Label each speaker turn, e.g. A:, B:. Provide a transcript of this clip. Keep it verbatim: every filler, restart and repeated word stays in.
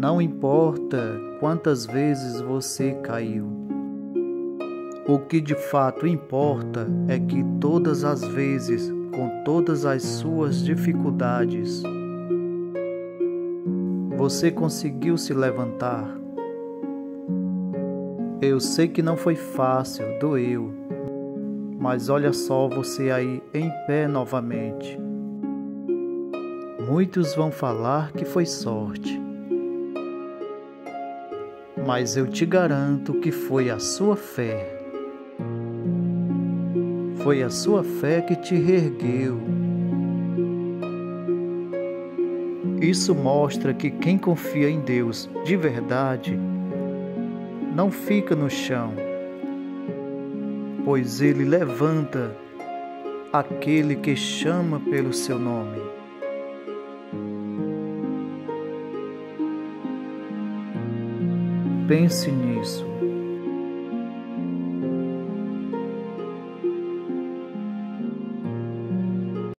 A: Não importa quantas vezes você caiu. O que de fato importa é que todas as vezes, com todas as suas dificuldades, você conseguiu se levantar. Eu sei que não foi fácil, doeu, mas olha só você aí em pé novamente. Muitos vão falar que foi sorte, mas eu te garanto que foi a sua fé. Foi a sua fé que te reergueu. Isso mostra que quem confia em Deus de verdade não fica no chão, pois Ele levanta aquele que chama pelo seu nome. Pense nisso.